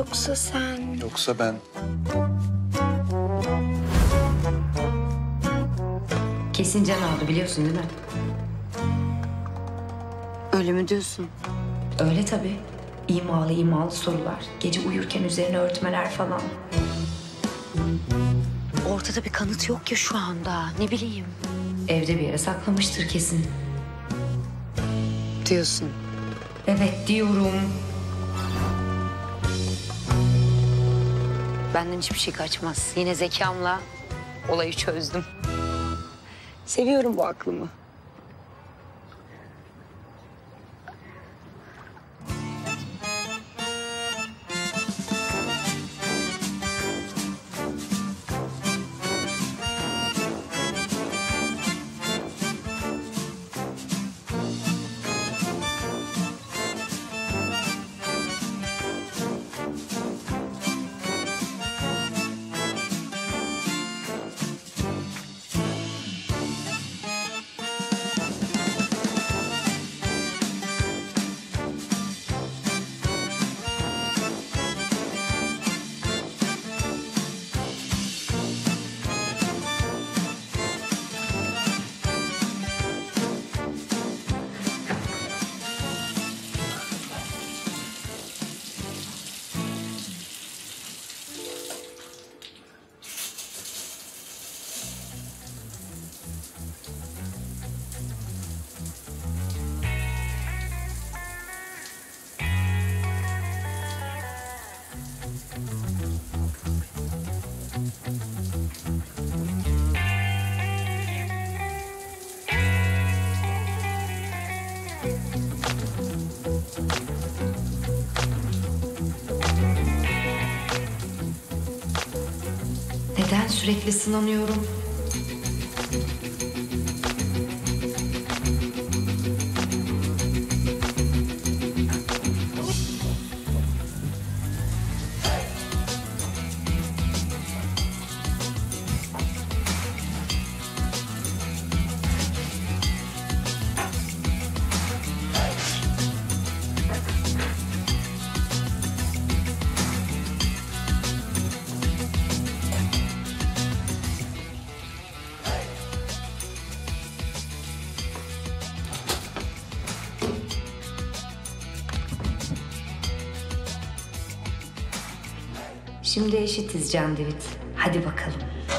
Yoksa sen... Yoksa ben. Kesin can aldı biliyorsun değil mi? Öyle mi diyorsun? Öyle tabii. İmalı sorular. Gece uyurken üzerine örtmeler falan. Ortada bir kanıt yok ya şu anda. Ne bileyim. Evde bir yere saklamıştır kesin. Diyorsun. Evet diyorum. Benden hiçbir şey kaçmaz. Yine zekamla olayı çözdüm. Seviyorum bu aklımı. Neden sürekli sınanıyorum? Şimdi eşitiz Can David. Hadi bakalım.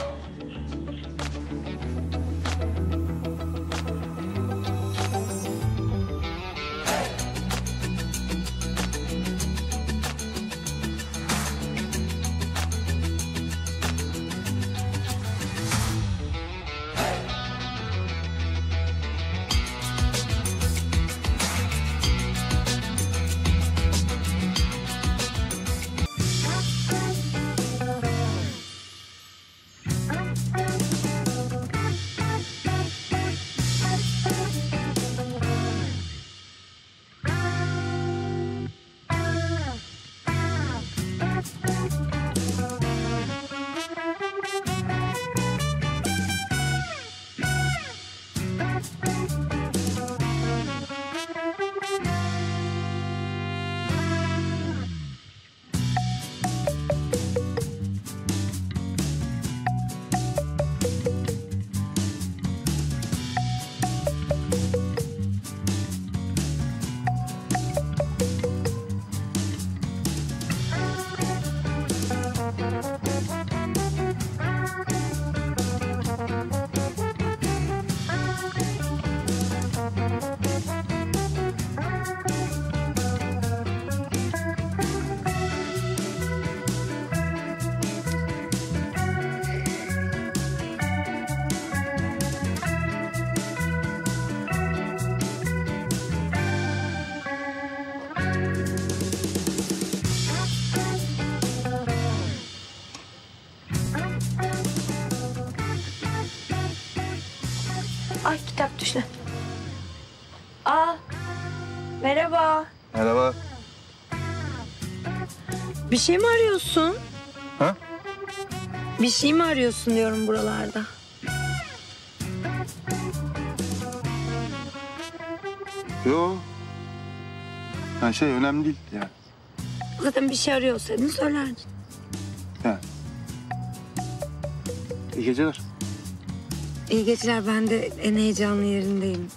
Ay kitap düştü. Aa, merhaba. Merhaba. Bir şey mi arıyorsun? Ha? Bir şey mi arıyorsun diyorum buralarda. Yo. Ha önemli değil yani. Zaten bir şey arıyor olsaydın söylerdin. He. İyi geceler. İyi geceler. Ben de en heyecanlı yerindeyim.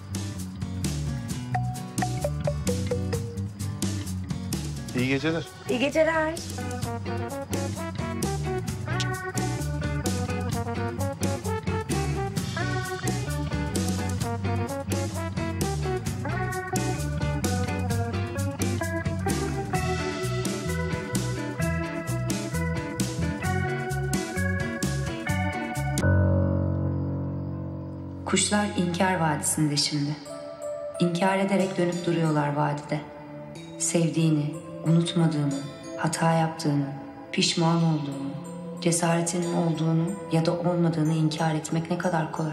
İyi geceler. İyi geceler. Kuşlar İnkar Vadisi'nde şimdi. İnkar ederek dönüp duruyorlar vadide. Sevdiğini, unutmadığını, hata yaptığını, pişman olduğunu, cesaretinin olduğunu ya da olmadığını inkar etmek ne kadar kolay.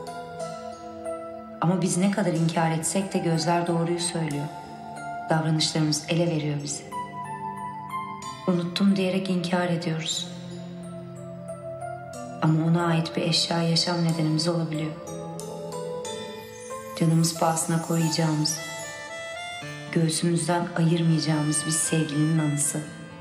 Ama biz ne kadar inkar etsek de gözler doğruyu söylüyor. Davranışlarımız ele veriyor bizi. Unuttum diyerek inkar ediyoruz. Ama ona ait bir eşya yaşam nedenimiz olabiliyor. Canımız pahasına koruyacağımız, göğsümüzden ayırmayacağımız bir sevgilinin anısı.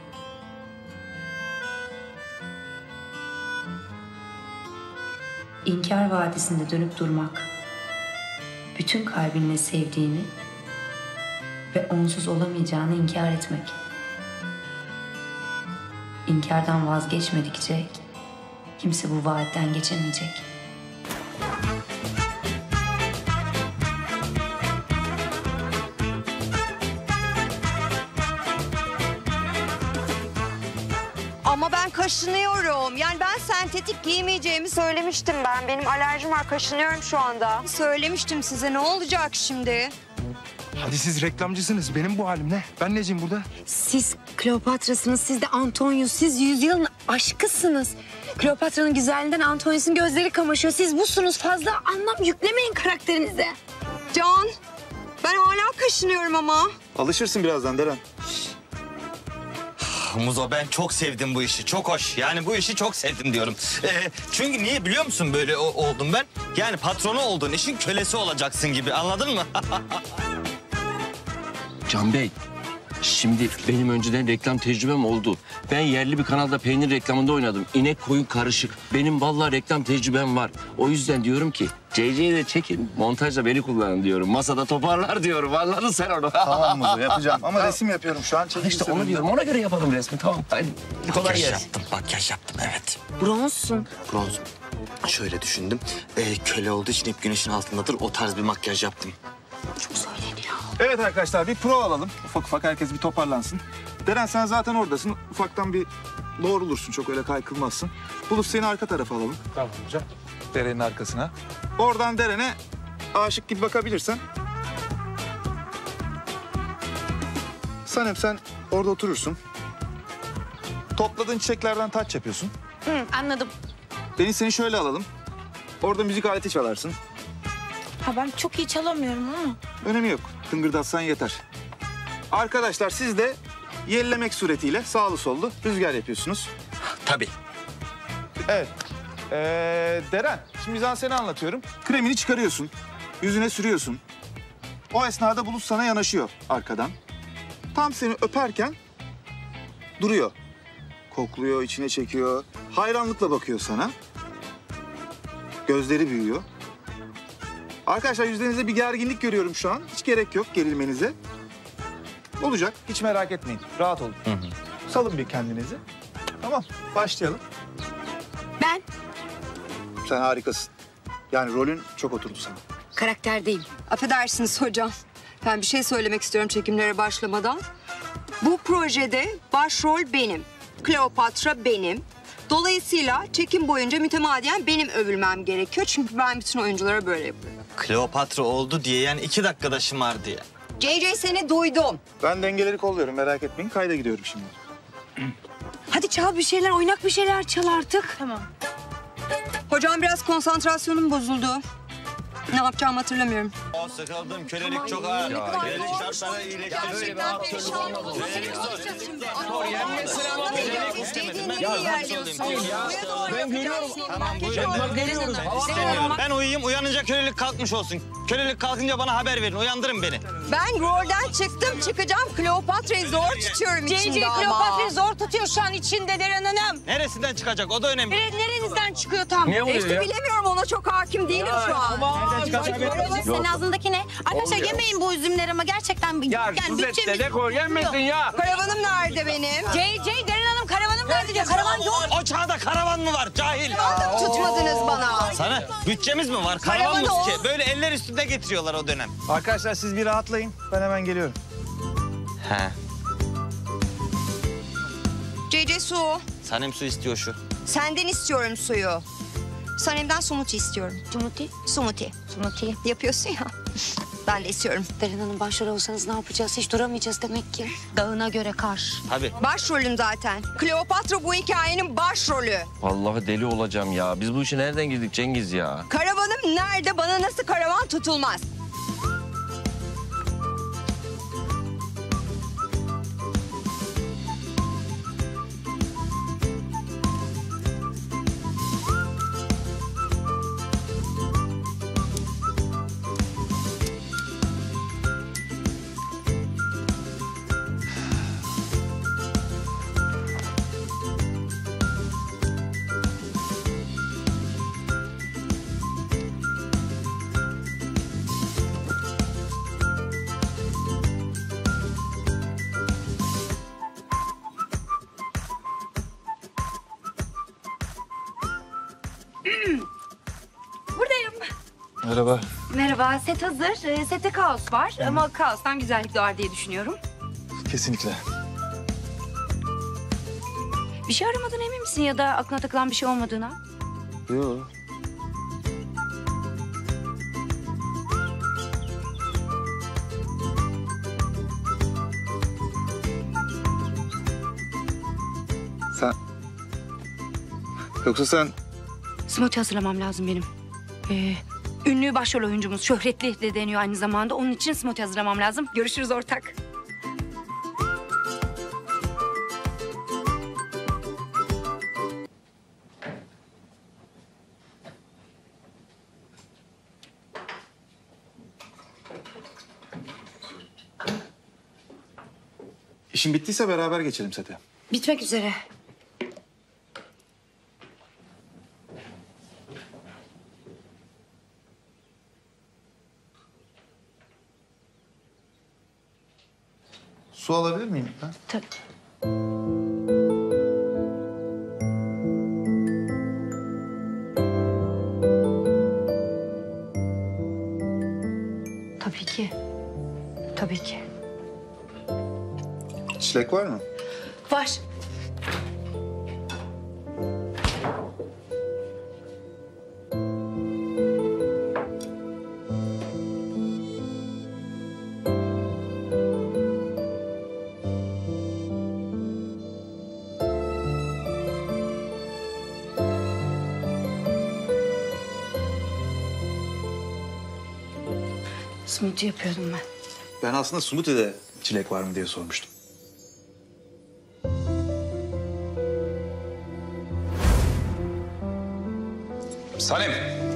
İnkar vadisinde dönüp durmak, bütün kalbinle sevdiğini ve onsuz olamayacağını inkar etmek. İnkardan vazgeçmedikçe kimse bu vaatten geçemeyecek. Ama ben kaşınıyorum. Yani ben sentetik giymeyeceğimi söylemiştim ben. Benim alerjim var, kaşınıyorum şu anda. Söylemiştim size, ne olacak şimdi? Hadi siz reklamcısınız. Benim bu halim ne? Ben neciyim burada? Siz Kleopatra'sınız, siz de Antonius. Siz yüzyılın aşkısınız. Kleopatra'nın güzelliğinden Antonius'un gözleri kamaşıyor. Siz busunuz. Fazla anlam yüklemeyin karakterinize. Can, ben hala kaşınıyorum ama. Alışırsın birazdan Deren. Muzo, ben çok sevdim bu işi. Çok hoş. Yani bu işi çok sevdim diyorum. Çünkü niye biliyor musun böyle oldum ben? Yani patronu olduğun işin kölesi olacaksın gibi, anladın mı? Can Bey, şimdi benim önceden reklam tecrübem oldu. Ben yerli bir kanalda peynir reklamında oynadım. İnek koyun karışık. Benim vallahi reklam tecrübem var. O yüzden diyorum ki CC'yi de çekin, montajda beni kullanın diyorum. Masada toparlar diyorum. Anladın sen onu. Tamam mı? Yapacağım. Ama resim yapıyorum şu an. İşte onu diyorum. Ona göre yapalım resmi. Tamam. Hadi. Kolay Makyaj gelsin. yaptım, makyaj yaptım, evet. Bronzsun. Bronz. Şöyle düşündüm. Köle olduğu için hep güneşin altındadır. O tarz bir makyaj yaptım. Evet arkadaşlar, bir pro alalım. Ufak ufak herkes bir toparlansın. Deren, sen zaten oradasın. Ufaktan bir doğrulursun. Çok öyle kaykılmazsın. Bulut, seni arka tarafa alalım. Tamam hocam. Deren'in arkasına. Oradan Deren'e aşık gibi bakabilirsen. Sanem, sen orada oturursun. Topladığın çiçeklerden taç yapıyorsun. Anladım. Deniz, seni şöyle alalım. Orada müzik aleti çalarsın. Ha, ben çok iyi çalamıyorum ama. Önemi yok. Tıngırdatsan yeter. Arkadaşlar, siz de yellemek suretiyle sağlı sollu rüzgar yapıyorsunuz. Tabii. Evet. Deren, şimdi ben seni anlatıyorum. Kremini çıkarıyorsun. Yüzüne sürüyorsun. O esnada Bulut sana yanaşıyor arkadan. Tam seni öperken duruyor. Kokluyor, içine çekiyor. Hayranlıkla bakıyor sana. Gözleri büyüyor. Arkadaşlar, yüzlerinizde bir gerginlik görüyorum şu an. Hiç gerek yok gerilmenize. Olacak. Hiç merak etmeyin. Rahat olun. Salın bir kendinizi. Tamam, başlayalım. Ben Sen harikasın. Yani rolün çok oturdu sana. karakterdeyim. Affedersiniz hocam. Ben bir şey söylemek istiyorum çekimlere başlamadan. Bu projede başrol benim. Kleopatra benim. Dolayısıyla çekim boyunca mütemadiyen benim övülmem gerekiyor. Çünkü ben bütün oyunculara böyle yapıyorum. Kleopatra oldu diye, yani 2 dakikada şımardı ya. JJ, seni duydum. Ben dengeleri kolluyorum, merak etmeyin. Kayda gidiyorum şimdi. Hadi çal bir şeyler, oynak bir şeyler çal artık. Tamam. Hocam biraz konsantrasyonum bozuldu. Ne yapacağımı hatırlamıyorum. O sıkıldım. Kölelik çok ağır. Kölelik şartları iyileştirecek. Kölelik zor. Yenmesin ama bu. Kölelik istemedim. Ben görüyorum. Tamam buyurun. Geliyoruz. İstemiyorum. Ben uyuyayım, uyanınca kölelik kalkmış olsun. Kölelik kalkınca bana haber verin, uyandırın beni. Ben rolden çıktım, çıkacağım. Kleopatra'yı zor tutuyorum içinde ama. Kleopatra'yı zor tutuyor şu an içinde Deren Hanım. Neresinden çıkacak? O da önemli. Nerenizden çıkıyor tam? Ne oluyor İşte ya? bilemiyorum, ona çok hakim değilim şu an. Senin ağzındaki ne? Arkadaşlar yemeyin bu üzümleri ama gerçekten... Ya Suzette de koy yenmesin ya. Karavanım nerede benim? CC Deren Hanım karavanım nerede diyor. Karavan yok. O çağda karavan mı var cahil? Tutmadınız bana. Sana bütçemiz mi var? Karavan Karavan mı o. ki? Böyle eller üstünde getiriyorlar o dönem. Arkadaşlar siz bir rahatlayın. Ben hemen geliyorum. He. CC su. Sanem su istiyor şu. Senden istiyorum suyu. Sanem'den smoothie istiyorum. Cumhurti. Smoothie. Cumhurti. Yapıyorsun ya. Ben de istiyorum. Deren Hanım başrol olsanız ne yapacağız? Hiç duramayacağız demek ki. Dağına göre kar. Tabii. Başrolüm zaten. Kleopatra bu hikayenin başrolü. Vallahi deli olacağım ya. Biz bu işe nereden girdik Cengiz ya? Karavanım nerede? Bana nasıl karavan tutulmaz? Buradayım. Merhaba. Merhaba, set hazır. Sette kaos var ama kaostan güzellik doğar diye düşünüyorum. Kesinlikle. Bir şey aramadın emin misin ya da aklına takılan bir şey olmadığına? Yok. Sen... Yoksa sen... Smoothie hazırlamam lazım benim. Ünlü başrol oyuncumuz, şöhretli de deniyor aynı zamanda. Onun için smoothie hazırlamam lazım. Görüşürüz ortak. İşin bittiyse beraber geçelim sete. Bitmek üzere. Su alabilir miyim? Ha? Tabii. Tabii ki. Tabii ki. Çilek var mı? Var. Smoothie yapıyordum ben. Ben aslında smoothie'de çilek var mı diye sormuştum. Sanem.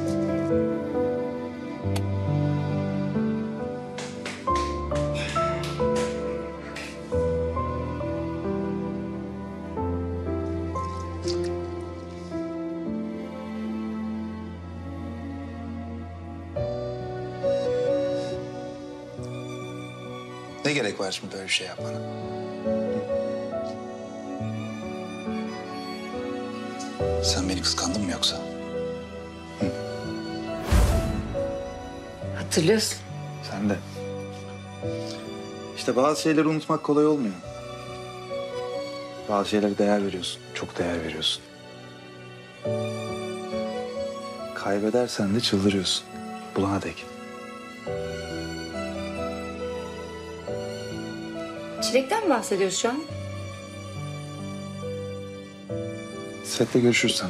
Ne gerek var şimdi böyle bir şey yapmana? Sen beni kıskandın mı yoksa? Hatırlıyorsun. Sen de. İşte bazı şeyleri unutmak kolay olmuyor. Bazı şeylere değer veriyorsun. Çok değer veriyorsun. Kaybedersen de çıldırıyorsun. Bulana dek. Çilekten mi bahsediyoruz şu an? Sette görüşürüz sana.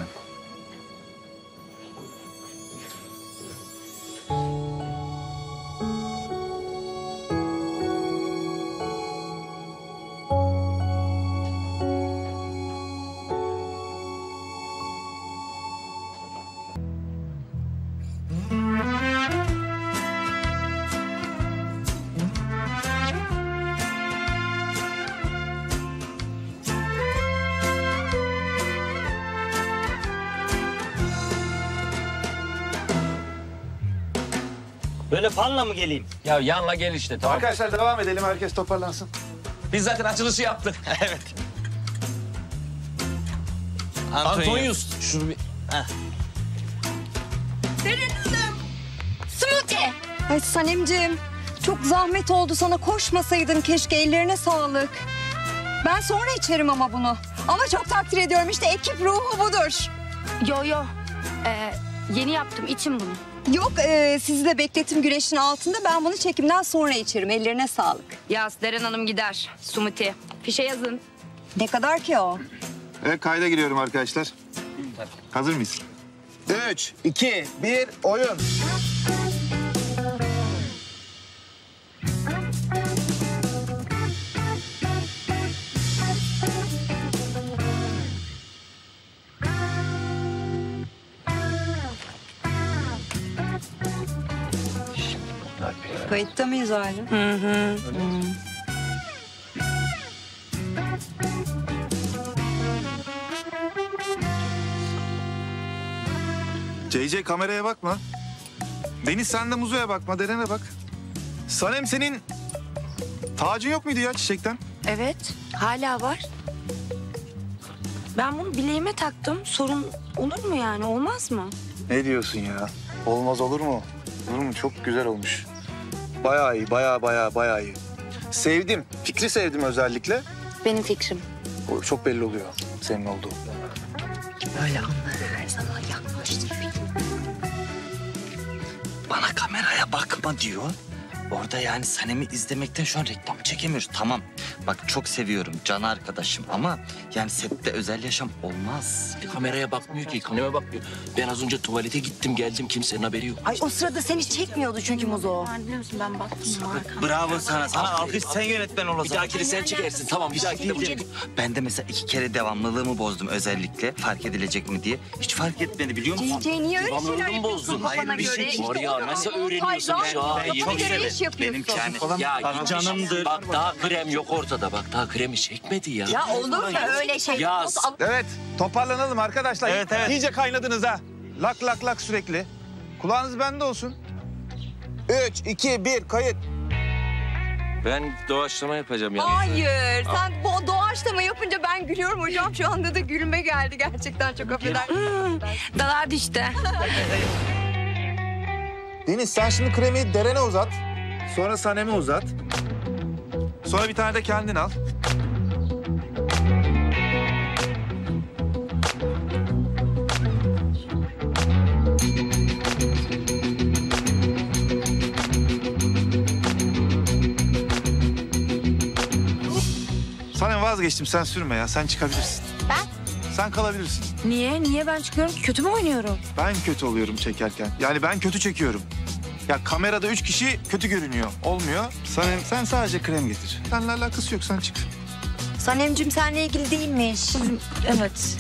Böyle fanla mı geleyim? Ya yanla gel işte tamam. Arkadaşlar devam edelim. Herkes toparlansın. Biz zaten açılışı yaptık. Evet. Antonius. Şunu bir... Smoothie. Ay Sanemciğim, çok zahmet oldu sana, koşmasaydın keşke, ellerine sağlık. Ben sonra içerim ama bunu. Ama çok takdir ediyorum, işte ekip ruhu budur. Yo. Yeni yaptım. İçin bunu. Yok, sizi de bekletim güneşin altında. Ben bunu çekimden sonra içerim. Ellerine sağlık. Yaz Deren Hanım gider. Smoothie. Fişe yazın. Ne kadar ki o? Evet, kayda giriyorum arkadaşlar. Hazır mıyız? 3, 2, 1, oyun. Kayıtta mıyız hala? CC kameraya bakma. Deniz sen de Muzo'ya bakma, Deren'e bak. Sanem senin tacın yok muydu ya çiçekten? Evet. Hala var. Ben bunu bileğime taktım. Sorun olur mu yani? Olmaz mı? Ne diyorsun ya? Olmaz olur mu? Olur mu? Çok güzel olmuş. Bayağı iyi, bayağı iyi. Sevdim. Fikri sevdim özellikle. Benim fikrim. O çok belli oluyor senin olduğu. Öyle anlar her zaman yaklaştır. Bana kameraya bakma diyor. Orada yani Sanem'i izlemekten şu an reklam çekemiyoruz. Tamam. Bak çok seviyorum. Can arkadaşım ama yani sette özel yaşam olmaz. Kameraya bakmıyor ki, kaneme bakmıyor. Ben az önce tuvalete gittim geldim kimsenin haberi yok. Ay o sırada seni çekmiyordu çünkü Muzo. Biliyor musun ben baktım. Bravo sana. Sana alkış, sen yönetmen ol o Bir zaman. dahakini sen çekersin tamam bir dahakini de Ben de mesela 2 kere devamlılığımı bozdum özellikle. Fark edilecek mi diye. Hiç fark etmedi biliyor musun? CC niye öyle Devamlılığını şeyler yapıyorsun bozdun. kafana Hayır, bir göre? şey İşte var ya, o zaman nasıl montaj öğreniyorsun var, şu an? kafana Yemin göre ederim. iş yapıyorsun. Benimki yani. Ya canımdır. Bak daha krem yok ortada bak daha kremi çekmedi ya. Ya olur mu öyle şey? Yaz. Evet, toparlanalım arkadaşlar. Evet, evet. İyice kaynadınız ha. Lak sürekli. Kulağınız bende olsun. 3, 2, 1, kayıt. Ben doğaçlama yapacağım yani. Hayır, sen bu doğaçlama yapınca ben gülüyorum hocam. Şu anda da gülme geldi gerçekten, çok affedersin. Dalar düştü. Deniz sen şimdi kremi Deren'e uzat. Sonra Sanem'e uzat. Sonra bir tane de kendin al. Sanem vazgeçtim, sen sürme ya. Sen çıkabilirsin. Ben? Sen kalabilirsin. Niye? Niye ben çıkıyorum ki? Kötü mü oynuyorum? Ben kötü oluyorum çekerken. Yani ben kötü çekiyorum. Ya kamerada 3 kişi kötü görünüyor. Olmuyor. Sen sadece krem getir. Seninle alakası yok, sen çık. Sanemcim seninle ilgili değilmiş. Evet.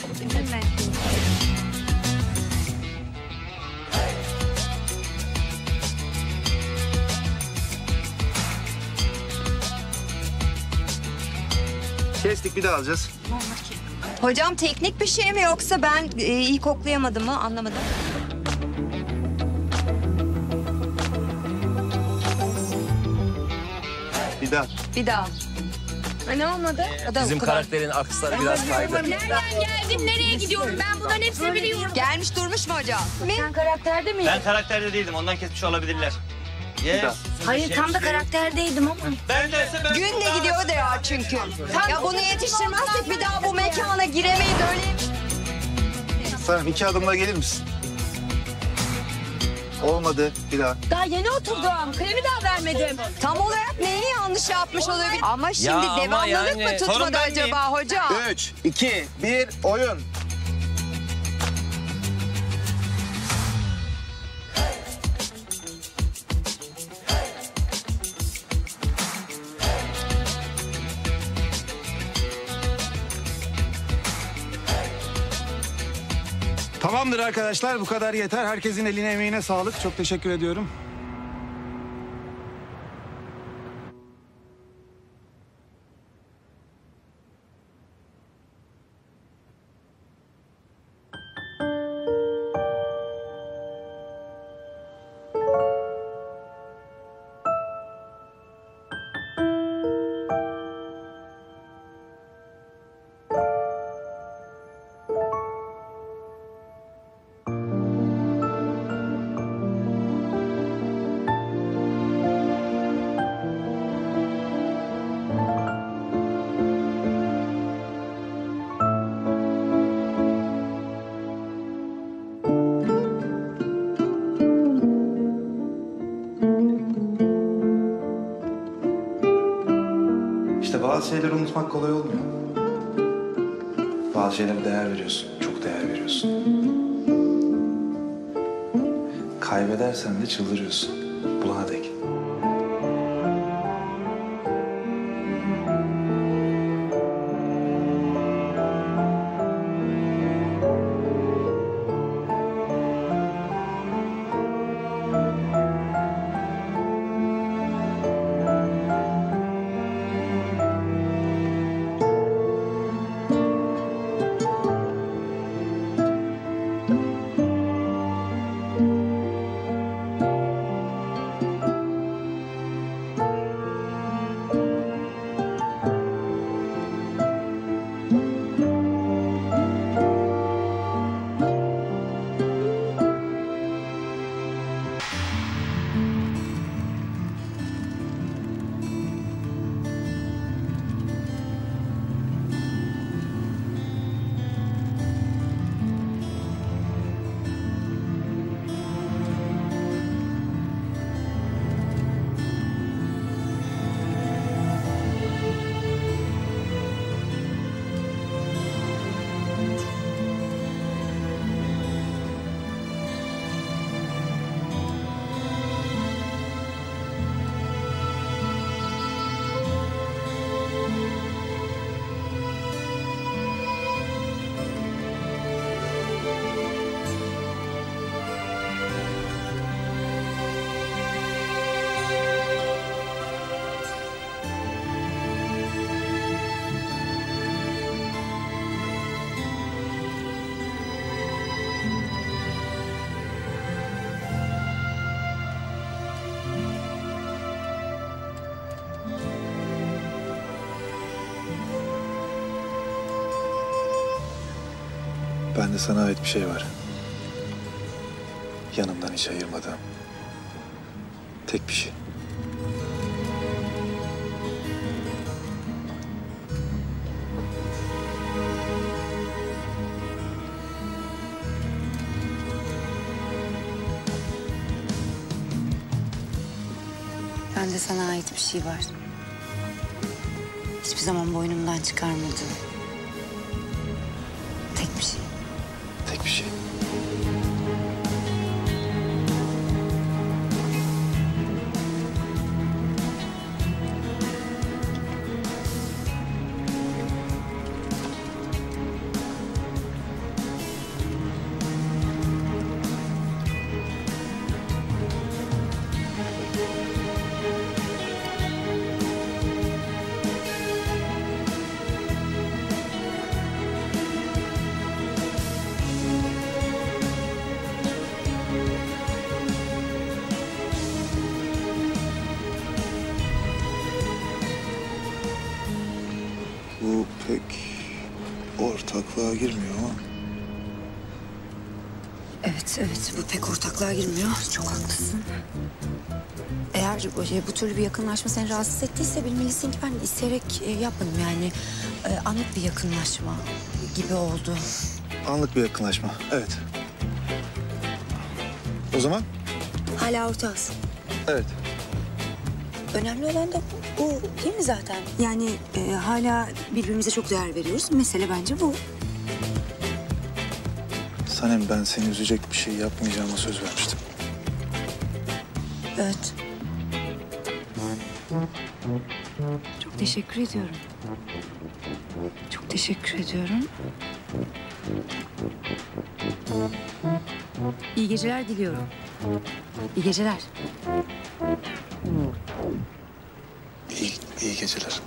Kestik, bir daha alacağız. Hocam teknik bir şey mi yoksa ben iyi koklayamadım mı, anlamadım. Bir daha. Bir daha. Ne olmadı? Bizim karakterin aksları biraz kaydı. Nereden geldim? Nereye gidiyorum? Ben bunların hepsini biliyorum. Gelmiş durmuş mu hocam? Sen karakterde miydin? Ben karakterde değildim. Ondan kesmiş olabilirler. Yes. Hayır tam da karakterdeydim ama. Ben de ise ben... Gün de gidiyor da ya çünkü. Ya bunu yetiştirmezsek bir daha bu mekana giremeyiz öyle. Sanem 2 adımla gelir misin? Olmadı. Bir daha. Daha yeni oturdum. Kremi daha vermedim. Tam olarak neyi yanlış yapmış olabilir? Ama şimdi ama devamlılık yani- mı tutmadı Sorun ben acaba hocam? 3, 2, 1, oyun. Tamamdır arkadaşlar, bu kadar yeter. Herkesin eline emeğine sağlık. Çok teşekkür ediyorum. Bazı şeyleri unutmak kolay olmuyor. Bazı şeylere değer veriyorsun, çok değer veriyorsun. Kaybedersen de çıldırıyorsun, bulana dek. Bende sana ait bir şey var. Yanımdan hiç ayırmadığım. Tek bir şey. Bende sana ait bir şey var. Hiçbir zaman boynumdan çıkarmadığım. Tek bir şey. Tek bir şey. Bu pek ortaklığa girmiyor ama. Evet, bu pek ortaklığa girmiyor. Çok haklısın. Eğer bu türlü bir yakınlaşma seni rahatsız ettiyse bilmelisin ki ben isteyerek yapmadım yani. Anlık bir yakınlaşma gibi oldu. Anlık bir yakınlaşma, evet. O zaman? Hala ortağız. Evet. Önemli olan da bu değil mi zaten? Yani hala birbirimize çok değer veriyoruz. Mesele bence bu. Sanem, ben seni üzecek bir şey yapmayacağıma söz vermiştim. Evet. Çok teşekkür ediyorum. Çok teşekkür ediyorum. İyi geceler diliyorum. İyi geceler. İyi geceler.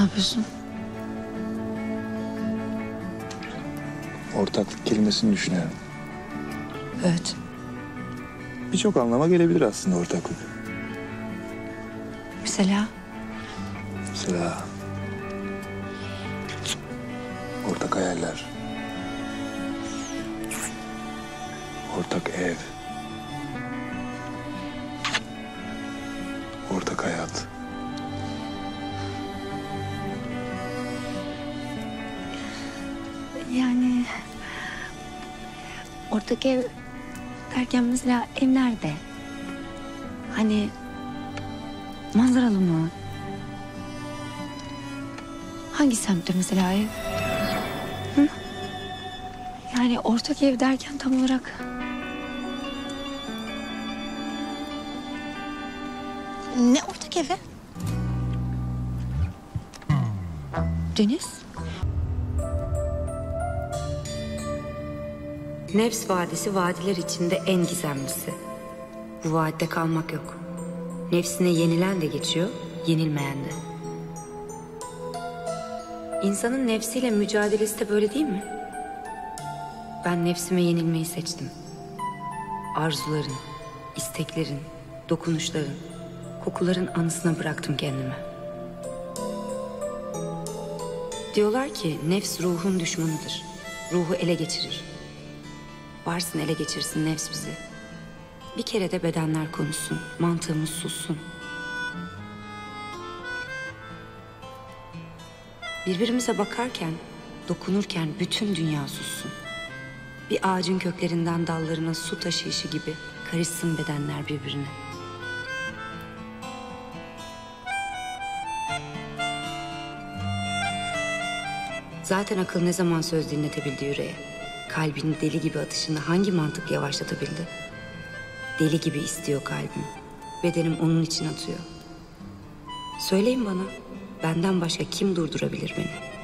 yapıyorsun? Ortaklık kelimesini düşünüyorum. Evet. Birçok anlama gelebilir aslında ortaklık. Mesela? Mesela ortak hayaller, ortak ev, ortak hayat. Yani ortak ev derken mesela ev nerede? Hani manzaralı mı? Hangi semtte mesela ev? Hı? Yani ortak ev derken tam olarak... Ne ortak evi? Deniz? Nefs vadisi vadiler içinde en gizemlisi. Bu vadide kalmak yok. Nefsine yenilen de geçiyor, yenilmeyen de. İnsanın nefsiyle mücadelesi de böyle değil mi? Ben nefsime yenilmeyi seçtim. Arzuların, isteklerin, dokunuşların, kokuların anısına bıraktım kendimi. Diyorlar ki nefs ruhun düşmanıdır. Ruhu ele geçirir. Varsın ele geçirsin nefs bizi. Bir kere de bedenler konuşsun, mantığımız sussun. Birbirimize bakarken, dokunurken bütün dünya sussun. Bir ağacın köklerinden dallarına su taşıyışı gibi karışsın bedenler birbirine. Zaten akıl ne zaman söz dinletebildi yüreğe? Kalbinin deli gibi atışını hangi mantık yavaşlatabildi? Deli gibi istiyor kalbim. Bedenim onun için atıyor. Söyleyin bana, benden başka kim durdurabilir beni?